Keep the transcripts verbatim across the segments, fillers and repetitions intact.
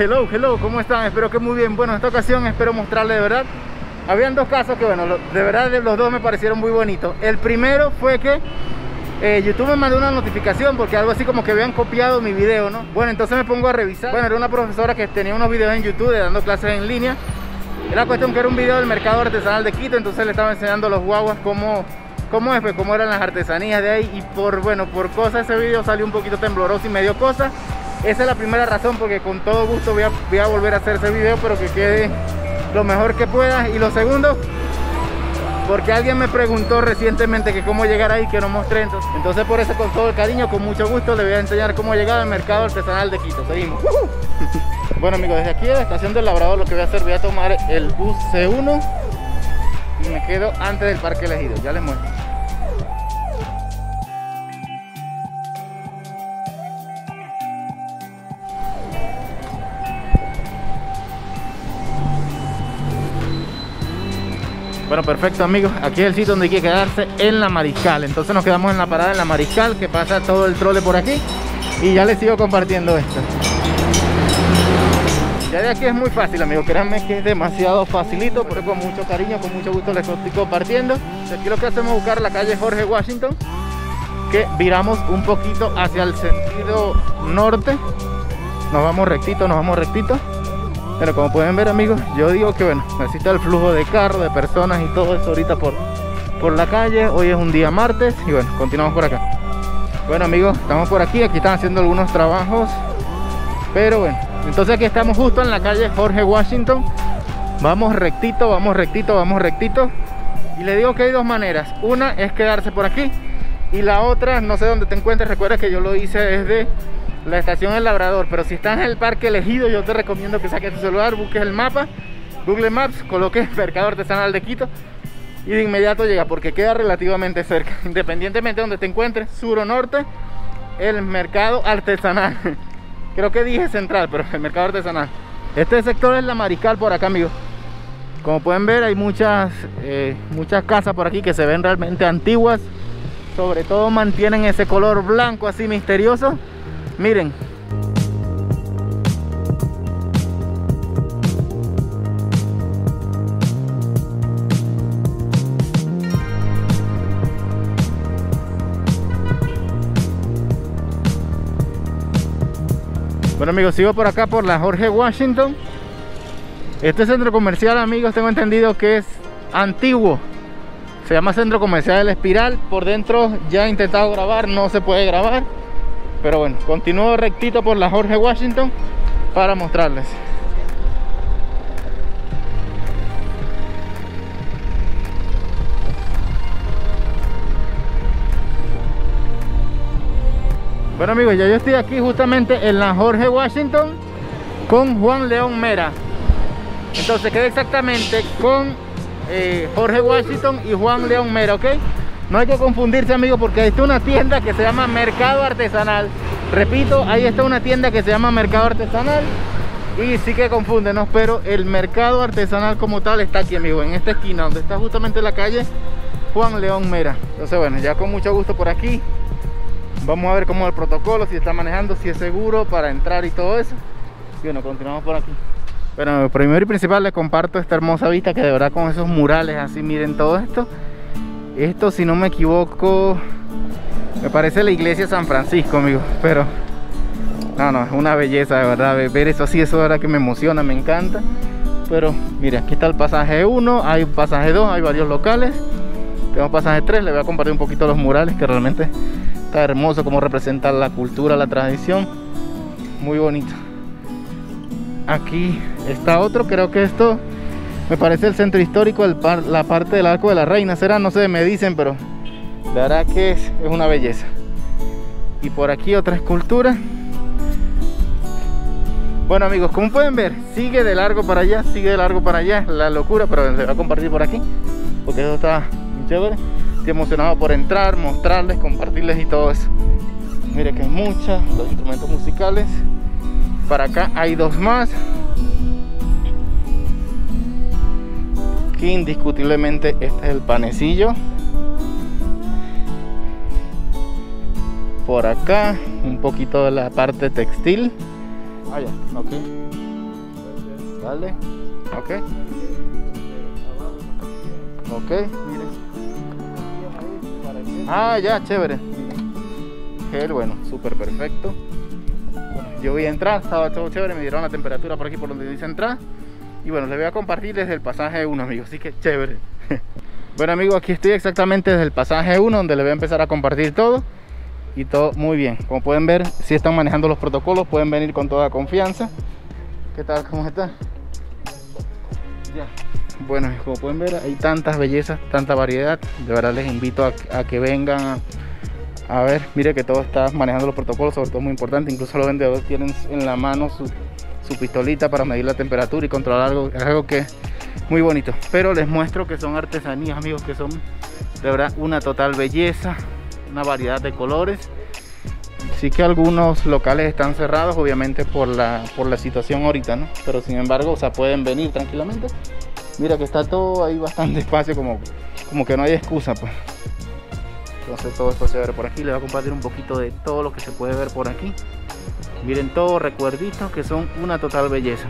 Hello, hello, ¿cómo están? Espero que muy bien. Bueno, en esta ocasión espero mostrarles de verdad. Habían dos casos que, bueno, de verdad los dos me parecieron muy bonitos. El primero fue que eh, YouTube me mandó una notificación porque algo así como que habían copiado mi video, ¿no? Bueno, entonces me pongo a revisar. Bueno, era una profesora que tenía unos videos en YouTube de dando clases en línea. Era cuestión que era un video del mercado artesanal de Quito, entonces le estaba enseñando a los guaguas cómo, cómo, es, pues, cómo eran las artesanías de ahí. Y por, bueno, por cosas ese video salió un poquito tembloroso y me dio cosas. Esa es la primera razón, porque con todo gusto voy a, voy a volver a hacer ese video, pero que quede lo mejor que pueda. Y lo segundo, porque alguien me preguntó recientemente que cómo llegar ahí, que no mostré. Entonces, entonces por eso, con todo el cariño, con mucho gusto, le voy a enseñar cómo llegar al mercado artesanal de Quito. Seguimos. Bueno, amigos, desde aquí de la estación del Labrador lo que voy a hacer, voy a tomar el bus C uno y me quedo antes del Parque Elegido. Ya les muestro. Bueno, perfecto, amigos, aquí es el sitio donde hay que quedarse, en la Mariscal. Entonces nos quedamos en la parada en la Mariscal, que pasa todo el trole por aquí. Y ya les sigo compartiendo esto. Ya de aquí es muy fácil, amigos, créanme que es demasiado facilito, pero con mucho cariño, con mucho gusto les estoy compartiendo. De aquí lo que hacemos es buscar la calle Jorge Washington, que viramos un poquito hacia el sentido norte. Nos vamos rectito, nos vamos rectito. Pero como pueden ver, amigos, yo digo que bueno, necesita el flujo de carros, de personas y todo eso ahorita por, por la calle. Hoy es un día martes y bueno, continuamos por acá. Bueno, amigos, estamos por aquí, aquí están haciendo algunos trabajos. Pero bueno, entonces aquí estamos justo en la calle Jorge Washington. Vamos rectito, vamos rectito, vamos rectito. Y le digo que hay dos maneras. Una es quedarse por aquí y la otra, no sé dónde te encuentres. Recuerda que yo lo hice desde la estación El Labrador, pero si estás en el Parque Elegido, yo te recomiendo que saques tu celular, busques el mapa, Google Maps, coloques Mercado Artesanal de Quito y de inmediato llega, porque queda relativamente cerca, independientemente de donde te encuentres, sur o norte, el Mercado Artesanal. Creo que dije central, pero el Mercado Artesanal. Este sector es la Mariscal por acá, amigos. Como pueden ver, hay muchas, eh, muchas casas por aquí que se ven realmente antiguas. Sobre todo mantienen ese color blanco así misterioso. Miren. Bueno, amigos, sigo por acá por la Jorge Washington. Este centro comercial, amigos, tengo entendido que es antiguo. Se llama Centro Comercial El Espiral. Por dentro ya he intentado grabar, no se puede grabar. Pero bueno, continúo rectito por la Jorge Washington para mostrarles. Bueno, amigos, ya yo estoy aquí justamente en la Jorge Washington con Juan León Mera. Entonces queda exactamente con eh, Jorge Washington y Juan León Mera, ¿ok? No hay que confundirse, amigos, porque ahí está una tienda que se llama Mercado Artesanal. Repito, ahí está una tienda que se llama Mercado Artesanal. Y sí que confunden, ¿no? Pero el Mercado Artesanal como tal está aquí, amigos, en esta esquina donde está justamente la calle Juan León Mera. Entonces, bueno, ya con mucho gusto por aquí. Vamos a ver cómo es el protocolo, si está manejando, si es seguro para entrar y todo eso. Y bueno, continuamos por aquí. Bueno, primero y principal les comparto esta hermosa vista, que de verdad con esos murales así, miren todo esto. Esto, si no me equivoco, me parece la iglesia de San Francisco, amigos. Pero no, no, es una belleza, de verdad. Ver eso así, eso de verdad que me emociona, me encanta. Pero mire, aquí está el pasaje uno, hay pasaje dos, hay varios locales. Tengo pasaje tres, les voy a compartir un poquito los murales, que realmente está hermoso como representan la cultura, la tradición. Muy bonito. Aquí está otro, creo que esto me parece el centro histórico, el par, la parte del Arco de la Reina. Será, no sé, me dicen, pero la verdad que es, es una belleza. Y por aquí otra escultura. Bueno, amigos, como pueden ver, sigue de largo para allá, sigue de largo para allá, la locura, pero les voy a compartir por aquí, porque eso está muy chévere. Estoy emocionado por entrar, mostrarles, compartirles y todo eso. Mire que hay muchas, los instrumentos musicales. Para acá hay dos más. Aquí indiscutiblemente este es el panecillo. Por acá un poquito de la parte textil. Ah, ya, ok. Dale. Ok. Ok, miren. Ah, ya, chévere. Gel, bueno, súper perfecto. Bueno, yo voy a entrar, estaba todo chévere, me dieron la temperatura por aquí por donde dice entrar. Y bueno, les voy a compartir desde el pasaje uno, amigos, así que chévere. Bueno, amigos, aquí estoy exactamente desde el pasaje uno, donde les voy a empezar a compartir todo. Y todo muy bien, como pueden ver, si están manejando los protocolos, pueden venir con toda confianza. ¿Qué tal? ¿Cómo está? Ya. Bueno, como pueden ver, hay tantas bellezas, tanta variedad. De verdad les invito a, a que vengan a, a ver. Mire que todo está manejando los protocolos, sobre todo muy importante. Incluso los vendedores tienen en la mano su, su pistolita para medir la temperatura y controlar algo. Es algo que es muy bonito. Pero les muestro que son artesanías, amigos, que son de verdad una total belleza, una variedad de colores. Sí que algunos locales están cerrados, obviamente por la, por la situación ahorita, ¿no? Pero sin embargo, o sea, pueden venir tranquilamente. Mira que está todo ahí bastante espacio, como, como que no hay excusa, pues. Entonces todo esto se ve por aquí. Les voy a compartir un poquito de todo lo que se puede ver por aquí. Miren todos recuerditos que son una total belleza.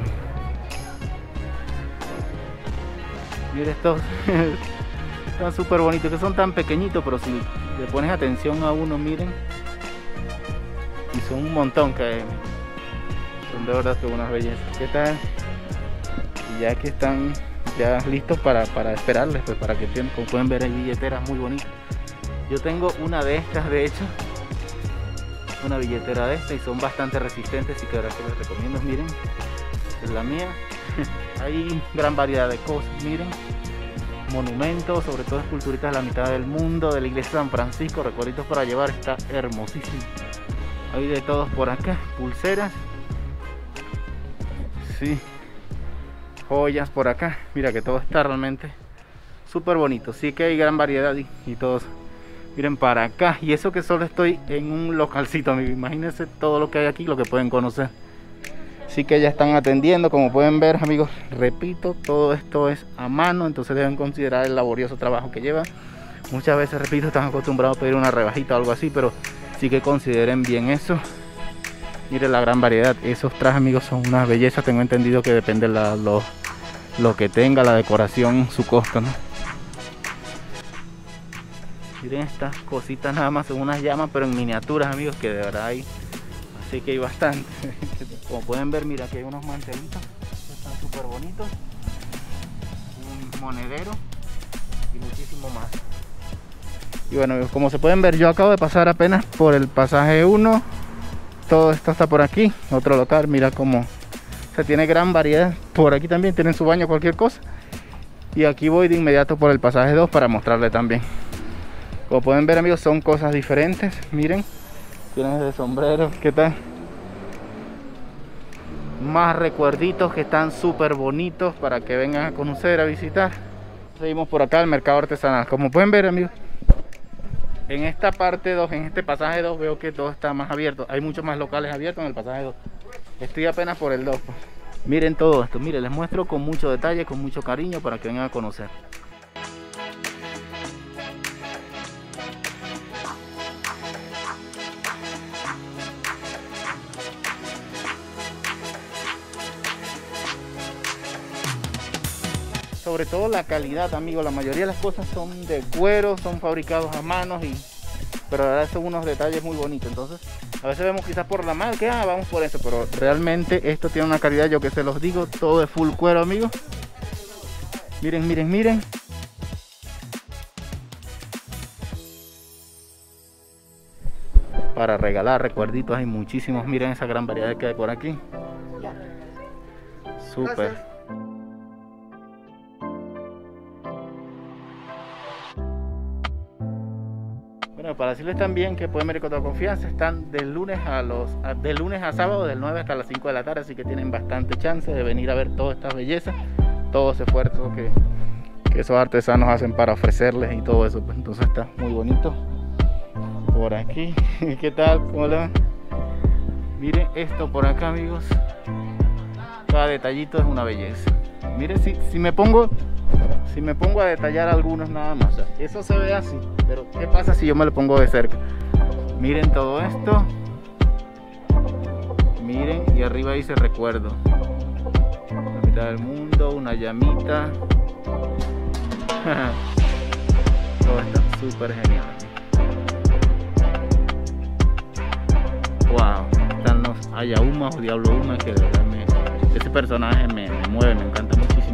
Miren estos. Están súper bonitos, que son tan pequeñitos, pero si le pones atención a uno, miren. Y son un montón que son de verdad que unas bellezas. ¿Qué tal? Y ya que están ya listos para, para esperarles, pues para que tengan, como pueden ver, hay billeteras muy bonitas. Yo tengo una de estas, de hecho, una billetera de esta, y son bastante resistentes, y que ahora que les recomiendo, miren, es la mía. Hay gran variedad de cosas, miren, monumentos, sobre todo esculturitas de la mitad del mundo, de la iglesia de San Francisco, recuerditos para llevar, está hermosísimo. Hay de todos por acá, pulseras, sí, joyas por acá. Mira que todo está realmente súper bonito. Sí que hay gran variedad y, y todos, miren para acá. Y eso que solo estoy en un localcito, amigo. Imagínense todo lo que hay aquí, lo que pueden conocer. Sí que ya están atendiendo, como pueden ver, amigos. Repito, todo esto es a mano, entonces deben considerar el laborioso trabajo que lleva. Muchas veces, repito, están acostumbrados a pedir una rebajita o algo así, pero sí que consideren bien eso. Miren la gran variedad. Esos trajes, amigos, son unas bellezas. Tengo entendido que depende la, lo, lo que tenga la decoración, su costo, ¿no? Miren estas cositas, nada más son unas llamas, pero en miniaturas, amigos, que de verdad hay. Así que hay bastante. Como pueden ver, mira, aquí hay unos mantelitos que están súper bonitos. Un monedero y muchísimo más. Y bueno, amigos, como se pueden ver, yo acabo de pasar apenas por el pasaje uno. Todo esto está por aquí, otro local. Mira cómo se tiene gran variedad. Por aquí también tienen su baño, cualquier cosa. Y aquí voy de inmediato por el pasaje dos para mostrarle también. Como pueden ver, amigos, son cosas diferentes. Miren, tienen de sombrero, ¿qué tal? Más recuerditos que están súper bonitos para que vengan a conocer, a visitar. Seguimos por acá, el mercado artesanal. Como pueden ver, amigos, en esta parte dos, en este pasaje dos, veo que todo está más abierto. Hay muchos más locales abiertos en el pasaje dos. Estoy apenas por el dos. Pues. Miren todo esto, miren, les muestro con mucho detalle, con mucho cariño para que vengan a conocer. Sobre todo la calidad, amigos, la mayoría de las cosas son de cuero, son fabricados a manos, y pero la verdad son unos detalles muy bonitos. Entonces a veces vemos quizás por la marca, ah, vamos por eso, pero realmente esto tiene una calidad, yo que se los digo, todo de full cuero, amigos. Miren, miren, miren. Para regalar recuerditos hay muchísimos. Miren esa gran variedad que hay por aquí. Súper. Bueno, para decirles también que pueden venir con toda confianza, están del lunes a los a, de lunes a sábado, del nueve hasta las cinco de la tarde, así que tienen bastante chance de venir a ver todas estas bellezas, todo ese esfuerzo que, que esos artesanos hacen para ofrecerles y todo eso. Pues entonces está muy bonito por aquí. ¿Qué tal? ¿Cómo le va? Miren esto por acá, amigos. Cada detallito es una belleza. Miren, si, si me pongo si me pongo a detallar algunos nada más, o sea, eso se ve así, pero ¿qué pasa si yo me lo pongo de cerca? Miren todo esto. Miren, y arriba dice recuerdo. mitad del mundo, una llamita. Todo está súper genial. Wow, están los Ayahumas o Diablo Uma, que de verdad me, ese personaje me, me mueve, me encanta muchísimo.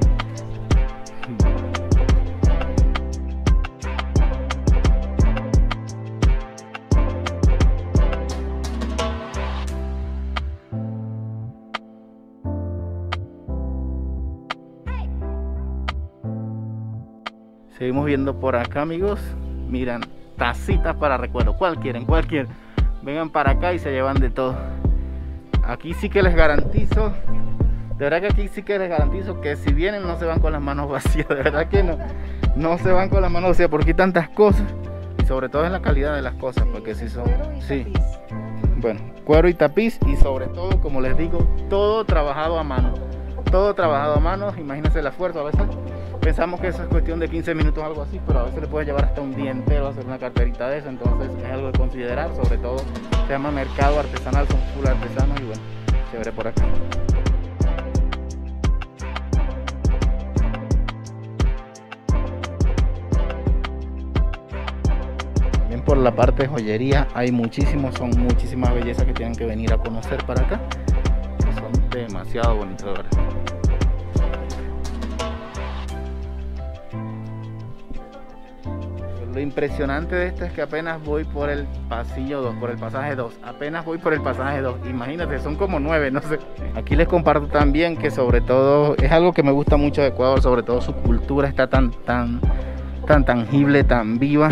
Seguimos viendo por acá, amigos. Miran, tacitas para recuerdo. ¿Cuál quieren? ¿Cuál quieren? Vengan para acá y se llevan de todo. Aquí sí que les garantizo, de verdad que aquí sí que les garantizo que si vienen no se van con las manos vacías. De verdad que no, no se van con las manos vacías, porque hay tantas cosas. Y sobre todo es la calidad de las cosas, porque si son, sí, bueno, cuero y tapiz, y sobre todo, como les digo, todo trabajado a mano. Todo trabajado a mano. Imagínense el esfuerzo. A veces pensamos que eso es cuestión de quince minutos o algo así, pero a veces le puede llevar hasta un día entero hacer una carterita de eso. Entonces es algo de considerar. Sobre todo se llama mercado artesanal, son full artesanos. Y bueno, chévere por acá. Bien, por la parte de joyería hay muchísimos, son muchísimas bellezas que tienen que venir a conocer para acá. Son demasiado bonitos, de verdad. Lo impresionante de esto es que apenas voy por el pasillo dos, por el pasaje dos, apenas voy por el pasaje dos, imagínate, son como nueve, no sé. Aquí les comparto también que sobre todo, es algo que me gusta mucho de Ecuador, sobre todo su cultura está tan, tan, tan tangible, tan viva.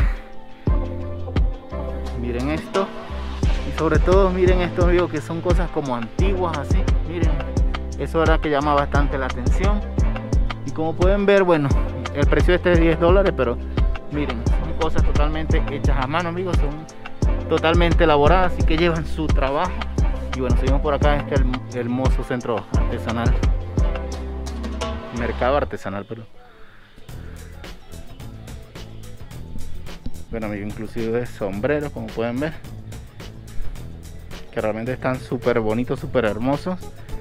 Miren esto, y sobre todo miren estos videos que son cosas como antiguas así, miren, eso era que llama bastante la atención. Y como pueden ver, bueno, el precio este es diez dólares, pero miren, son cosas totalmente hechas a mano, amigos, son totalmente elaboradas, así que llevan su trabajo. Y bueno, seguimos por acá en este hermoso centro artesanal, mercado artesanal, perdón. Bueno, amigos, inclusive sombreros, como pueden ver, que realmente están súper bonitos, súper hermosos.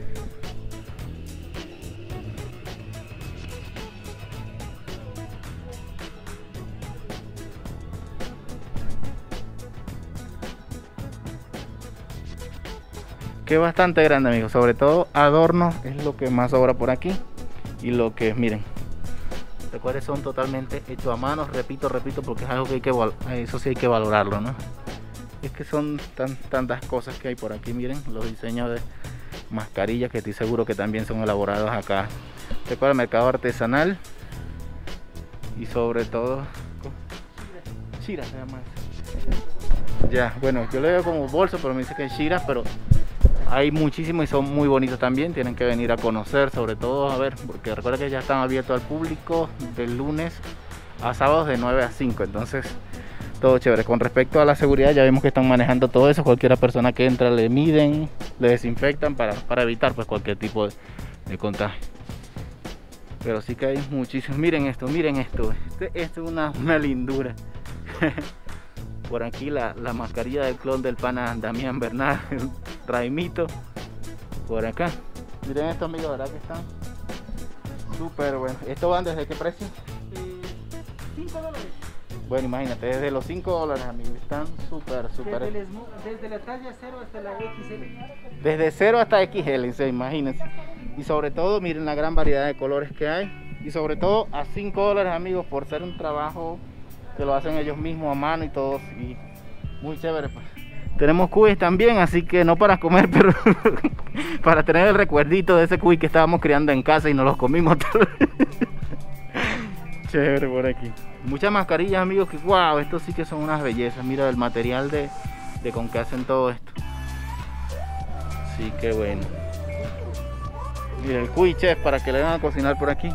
Que es bastante grande, amigos, sobre todo adornos es lo que más sobra por aquí. Y lo que, miren, recuerden, son totalmente hechos a mano, repito, repito, porque es algo que hay que, eso sí hay que valorarlo, ¿no? Es que son tan, tantas cosas que hay por aquí. Miren los diseños de mascarillas que estoy seguro que también son elaborados acá. Recuerda, mercado artesanal. Y sobre todo Shira se llama eso. Ya, bueno, yo le veo como bolso, pero me dice que es Shira, pero hay muchísimos y son muy bonitos también. Tienen que venir a conocer, sobre todo a ver, porque recuerda que ya están abiertos al público de lunes a sábados de nueve a cinco. Entonces todo chévere. Con respecto a la seguridad, ya vemos que están manejando todo eso. Cualquier persona que entra le miden, le desinfectan para, para evitar pues cualquier tipo de, de contagio. Pero sí que hay muchísimos. Miren esto, miren esto. Este, esto es una, una lindura. Por aquí la, la mascarilla del clon del pana Damián Bernal, Raimito. Por acá. Miren esto, amigos, ¿verdad que están súper bueno? ¿Esto van desde qué precio? cinco dólares. Bueno, imagínate, desde los cinco dólares, amigos. Están súper, súper. Desde, desde la talla cero hasta la equis ele. Desde cero hasta equis ele, ¿sí? Imagínense. Y sobre todo, miren la gran variedad de colores que hay. Y sobre todo a cinco dólares, amigos, por ser un trabajo que lo hacen ellos mismos a mano y todo. Y muy chévere, pues. Tenemos cuis también, así que no para comer, pero para tener el recuerdito de ese cuy que estábamos criando en casa y nos los comimos todos. Chévere por aquí. Muchas mascarillas, amigos, que wow, estos sí que son unas bellezas. Mira el material de, de con que hacen todo esto. Sí, que bueno. Mira el cuy, chef, para que le van a cocinar por aquí.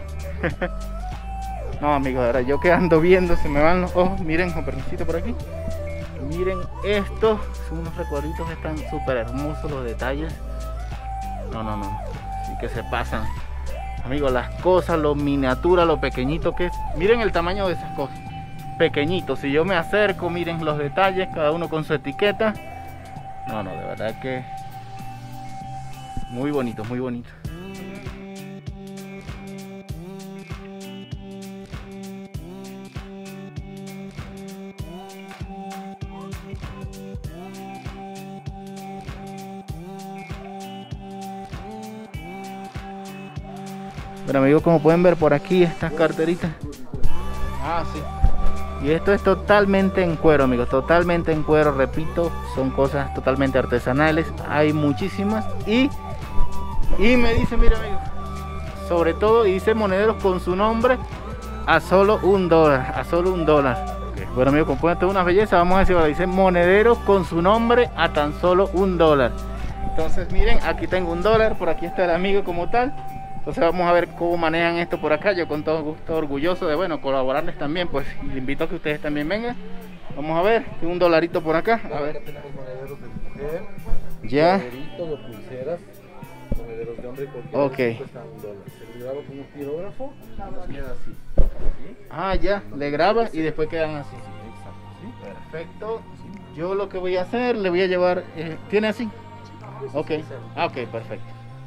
No, amigos, ahora yo que ando viendo, se me van los ojos. Miren, con permisito por aquí. Miren estos, son unos recuerditos que están súper hermosos, los detalles. No, no, no, sí que se pasan. Amigos, las cosas, lo miniatura, lo pequeñito que es. Miren el tamaño de esas cosas. Pequeñito, si yo me acerco, miren los detalles, cada uno con su etiqueta. No, no, de verdad que muy bonito, muy bonito. Bueno amigos, como pueden ver por aquí estas carteritas. Ah, sí. Y esto es totalmente en cuero, amigos, totalmente en cuero, repito, son cosas totalmente artesanales, hay muchísimas. Y, y me dice, mira amigos, sobre todo, y dice monederos con su nombre a solo un dólar, a solo un dólar. Okay. Bueno amigos, como pueden ver, una belleza, vamos a decir, dice monederos con su nombre a tan solo un dólar. Entonces miren, aquí tengo un dólar, por aquí está el amigo como tal. Entonces vamos a ver cómo manejan esto por acá. Yo con todo gusto orgulloso de, bueno, colaborarles también, pues, y les invito a que ustedes también vengan. Vamos a ver, tengo un dolarito por acá. A ver. Acá tenemos monederos de mujer, Ya. monederitos de pulseras, monederos de hombre, cualquier Ok. cuesta un dólar. Se le graba con un pirógrafo y nos queda así. ¿Sí? Ah, ya, le graba y después quedan así. Sí, exacto. ¿Sí? Perfecto. Yo lo que voy a hacer, le voy a llevar, eh, ¿tiene así? Ok. Ah, ok, perfecto.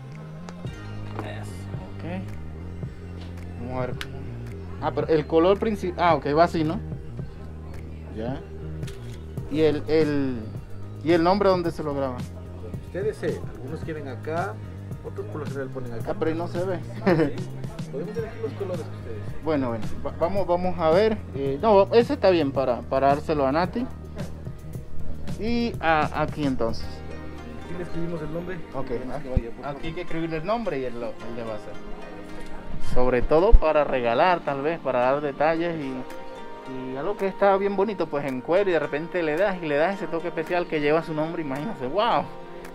Ok. Vamos a ver. Ah, pero el color principal. Ah, ok, va así, ¿no? Ya. Y el, el, y el nombre, ¿dónde se lo graban? Ustedes sé, algunos quieren acá, otros por lo general ponen acá. Ah, pero ahí no se ve. ¿Sí? Podemos elegir los colores que ustedes. Bueno, bueno, va- vamos, vamos a ver. Eh, no, ese está bien para, para dárselo a Nati. Y a, aquí entonces. Aquí le escribimos el nombre. Ok, Queremos que vaya, por favor. aquí hay que escribirle el nombre y él, lo, él le va a hacer. Sobre todo para regalar, tal vez, para dar detalles y, y algo que está bien bonito, pues en cuero, y de repente le das y le das ese toque especial que lleva su nombre, imagínate, wow.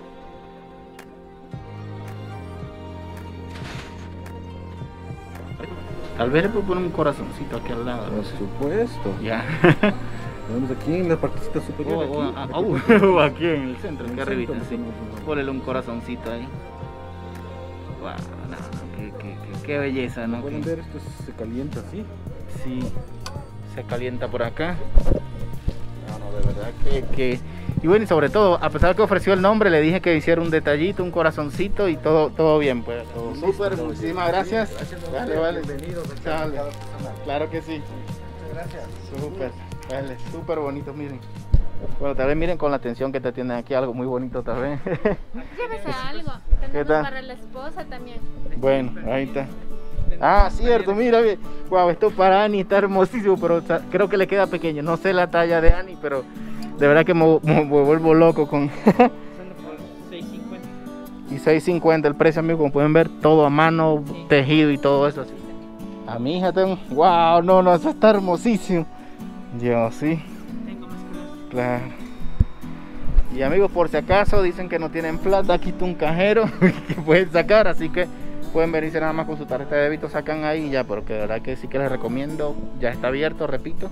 Tal vez le puedo poner un corazoncito aquí al lado. Por supuesto. Ya. Tenemos aquí en la partecita superior. O, o- aquí, ah, aquí, oh, por o aquí en el centro, En aquí el arribita, centro sí. ponemos un nombre. Ponle un corazoncito ahí. Wow, no, no, qué, qué, qué, qué belleza, ¿no? Pueden Qué- ver, esto se calienta así. Sí, se calienta por acá. No, no, de verdad que, que... Y bueno, y sobre todo, a pesar de que ofreció el nombre, le dije que hiciera un detallito, un corazoncito y todo, todo bien, pues. Todo Listo, súper, todo muchísimas bien. gracias. Gracias a Vale, ustedes, vale. bienvenidos acá Chale. a cada persona. Claro que sí. Muchas gracias. Súper, vale, súper bonito, miren. Bueno, tal vez miren con la atención que te tienen aquí, algo muy bonito tal vez. Llévese algo. ¿Qué Tenemos tal? para la esposa también. Bueno, ahí está. Ah, cierto, mira, ve. Wow, esto para Ani está hermosísimo, pero o sea, creo que le queda pequeño. No sé la talla de Ani, pero de verdad que me, me- me vuelvo loco con... seis cincuenta. Y seis cincuenta el precio, amigo, como pueden ver, todo a mano, tejido y todo eso así. A mi hija tengo... Wow, no, no, eso está hermosísimo. Yo, sí, Tengo más colores. claro. Y amigos, por si acaso dicen que no tienen plata, aquí está un cajero que pueden sacar, así que pueden venirse nada más con su tarjeta de débito, sacan ahí y ya, porque de verdad que sí que les recomiendo, ya está abierto, repito.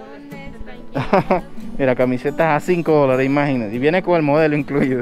Mira, camisetas a cinco dólares, imagínate, y viene con el modelo incluido.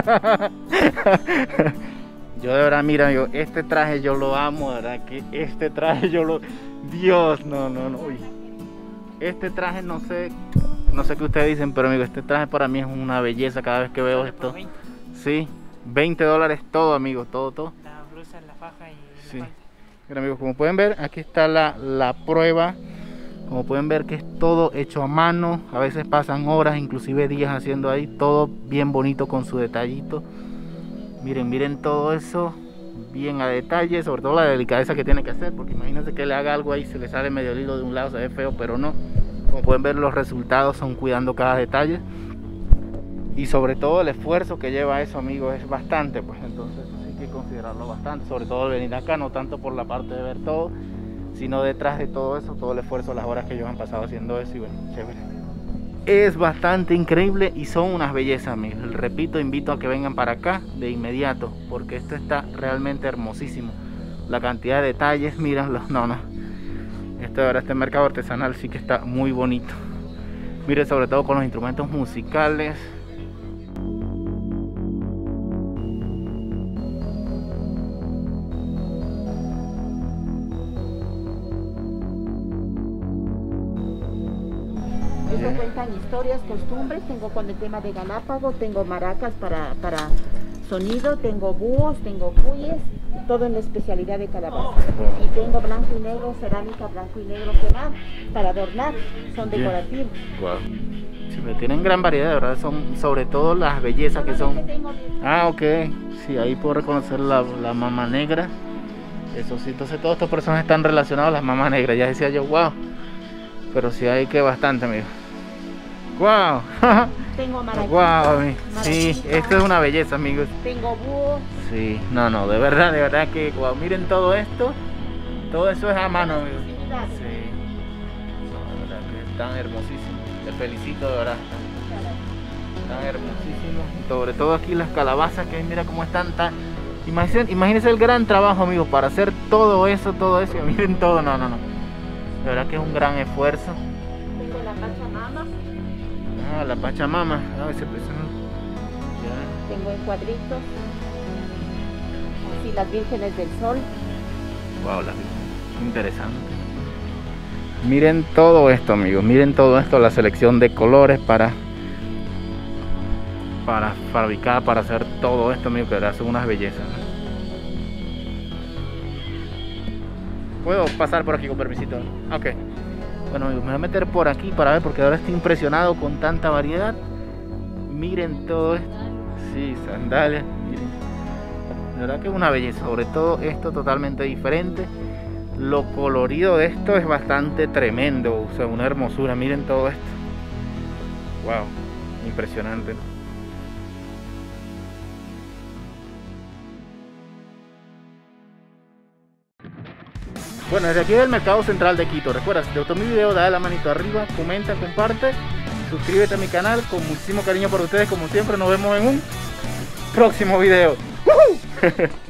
Yo de verdad, mira, amigo, este traje yo lo amo, de verdad que este traje yo lo... Dios, no, no, no, uy. Este traje no sé, no sé qué ustedes dicen, pero amigo, este traje para mí es una belleza cada vez que veo Sale por esto. veinte. Sí, veinte dólares todo, amigo, todo, todo. La blusa, la faja y Sí. la falda. Mira, amigos, como pueden ver, aquí está la, la prueba. Como pueden ver que es todo hecho a mano. A veces pasan horas, inclusive días haciendo ahí. Todo bien bonito con su detallito. Miren, miren todo eso. Bien a detalle, sobre todo la delicadeza que tiene que hacer. Porque imagínense que le haga algo ahí, se le sale medio el hilo de un lado, se ve feo, pero no. Como pueden ver, los resultados son cuidando cada detalle. Y sobre todo el esfuerzo que lleva eso, amigos, es bastante. Pues entonces eso sí hay que considerarlo bastante. Sobre todo el venir acá, no tanto por la parte de ver todo, sino detrás de todo eso, todo el esfuerzo, las horas que ellos han pasado haciendo eso. Y bueno, chévere. Es bastante increíble y son unas bellezas, amigos. Repito, invito a que vengan para acá de inmediato, porque esto está realmente hermosísimo. La cantidad de detalles, mírenlo, no, no. Esto de verdad, este mercado artesanal sí que está muy bonito. Miren, sobre todo con los instrumentos musicales. Eso cuentan historias, costumbres, tengo con el tema de Galápagos, tengo maracas para, para sonido, tengo búhos, tengo cuyes, todo en la especialidad de calabaza. Y tengo blanco y negro, cerámica blanco y negro quemado, para adornar, son Bien. decorativos. Wow. Sí, pero tienen gran variedad, de verdad, son sobre todo las bellezas que son. Solamente tengo- Ah, ok. Sí, ahí puedo reconocer la, la mama negra. Eso sí, entonces todas estas personas están relacionadas a las mamás negras. Ya decía yo, wow. Pero sí hay que bastante, amigo. Wow. Tengo maraquitas. Wow, amigo. Sí, maraquitas, esto es una belleza, amigos. Tengo búhos. Sí, no, no, de verdad, de verdad que wow, miren todo esto. Todo eso es a mano, amigos. Sí. No, de verdad que están hermosísimos. Te felicito, de verdad. Están hermosísimos. Y sobre todo aquí las calabazas que mira cómo están tan. Imagínense, imagínense el gran trabajo, amigos, para hacer todo eso, todo eso. Miren todo, no, no, no. De verdad que es un gran esfuerzo. Tengo la Pachamama. Ah, la Pachamama. Ah, ese pues, ya. Tengo en cuadritos. Así las vírgenes del sol. Wow, la interesante. Miren todo esto, amigos. Miren todo esto, la selección de colores para para fabricar, para hacer todo esto, amigos, que hacen unas bellezas. ¿Puedo pasar por aquí con permisito? Ok. Bueno, amigos, me voy a meter por aquí para ver, porque ahora estoy impresionado con tanta variedad. Miren todo esto. Sí, sandalias. Miren. De verdad que es una belleza. Sobre todo esto totalmente diferente. Lo colorido de esto es bastante tremendo. O sea, una hermosura. Miren todo esto. Wow. Impresionante. Bueno, desde aquí del Mercado Central de Quito. Recuerda, si te gustó mi video, dale la manito arriba, comenta, comparte, suscríbete a mi canal. Con muchísimo cariño por ustedes, como siempre. Nos vemos en un próximo video. ¡Woohoo!